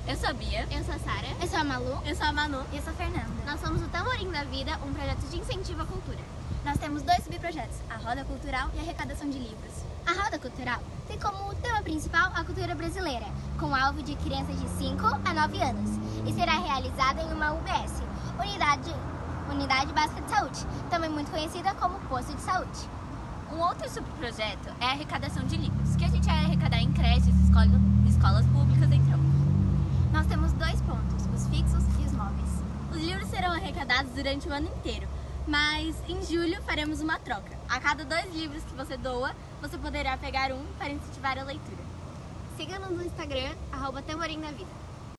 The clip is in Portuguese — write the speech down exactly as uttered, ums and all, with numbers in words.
Eu sou a Bia. Eu sou a Sara. Eu sou a Malu. Eu sou a Manu. E eu sou a Fernanda. Nós somos o Tamorim da Vida, um projeto de incentivo à cultura. Nós temos dois subprojetos, a Roda Cultural e a Arrecadação de Livros. A Roda Cultural tem como tema principal a cultura brasileira, com alvo de crianças de cinco a nove anos, e será realizada em uma U B S, Unidade, Unidade Básica de Saúde, também muito conhecida como Posto de Saúde. Um outro subprojeto é a arrecadação de livros, que a gente vai arrecadar em creches, escola, escolas públicas, entre outros. Nós temos dois pontos, os fixos e os móveis. Os livros serão arrecadados durante o ano inteiro, mas em julho faremos uma troca. A cada dois livros que você doa, você poderá pegar um para incentivar a leitura. Siga-nos no Instagram, arroba Tamorim da Vida.